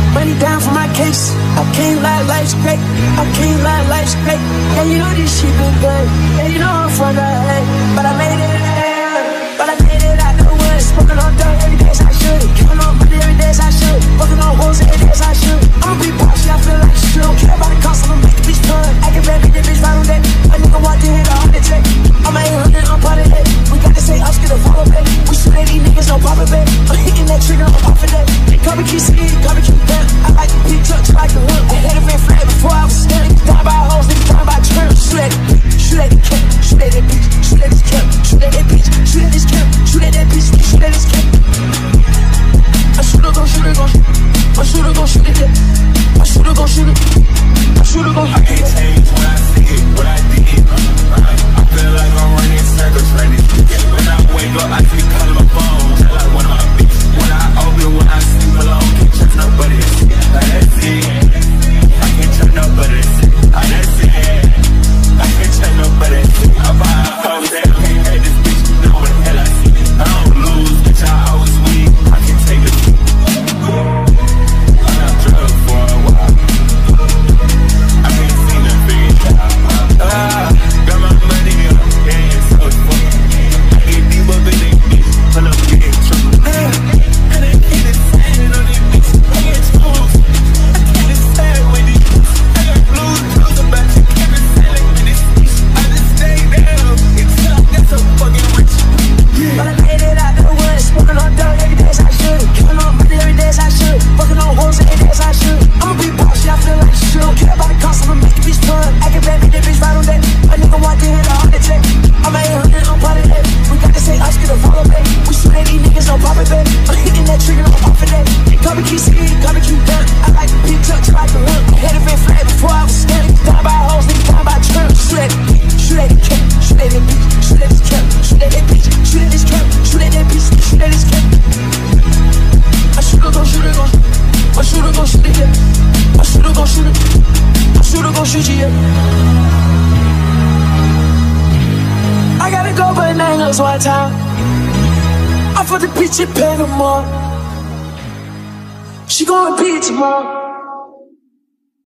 money down for my case. I can't lie, life's great. I can't lie, life's great. Yeah, you know this shit been good. Yeah, you know I'm from the hood, but I made it out. But I made it out the woods. Smoking on dirt every day as I should. Counting on money every day as I should. Fucking on hoes every day as I should. I'ma be bossy, I feel like shit. Don't care about the cost, I'ma make the bitch fun. I can baby the bitch right on that. A nigga walked in here to 100 I'm 800, I'm part of that. We gotta say ups, get a follow back. We shoot at these niggas, no pop it back. I'm hitting that trigger, I'm off of that. Cover keep speed, cover keep down. I like the big trucks like the hood. I had a red flag before I was stunning. Down by hoes, niggas down by church. Shoot at the bitch, shoot at the camp, shoot at that bitch, shoot at this camp, shoot at that bitch, shoot at this camp, shoot at that bitch, shoot at this camp. I shooter gon' shoot it gon', I shooter gon' shoot it, I shooter gon' shoot it, I shooter gon' shoot it. I can't change when I see it, what I did. I feel like I'm running circles right now. When I wake up, I keep calling my phone, just like one of my bitches. When I open, when I sleep alone, can't trust nobody. Like that's it. I can't trust nobody. Like that's it. I can't trust nobody. I buy a house that I can't hate this bitch. Know what the hell I see. I don't lose, bitch. I always win. I can take it. I'm not drugged for a while. I can't see the figure out. Got my money up, yeah, it's so fun. I get deep up in this bitch, pull up, get in trouble. And I can't decide on this bitch, I get tools. I can't decide with these bitch. I got blues, blues about you, can't decide with this bitch. I just stay down, it's tough, that's so fucking rich. But I made it out the woods, smoking on dirt every day as I should. Counting on money every day as I should. Fucking on hoes every day as I should. I'ma be bossy, I feel like shit. Don't care about the cost, I'ma make the bitch fun. I can baby the bitch right on that. A nigga walked in here to 100 I'm 800, I'm part of that. We gotta say ups, get a follow back. We shoot at these niggas, no pop it back. I'm hitting that trigger, I'm off of that. Cover keep speed, cover keep down. I like the big trucks like the hood. I had a red flag before I was stunning. Down by hoes, niggas down by church. Shoot at the bitch, shoot at the camp, shoot at that bitch, shoot at this camp, shoot at that bitch, shoot at this camp, shoot at that bitch, shoot at this camp. I shooter gon' shoot it gon', I shooter gon' shoot it, yeah. I shooter gon' shoot it, I shooter gon' shoot you, yeah. I gotta go bananas one time. I for the bitch in Panama. She gon' repeat tomorrow.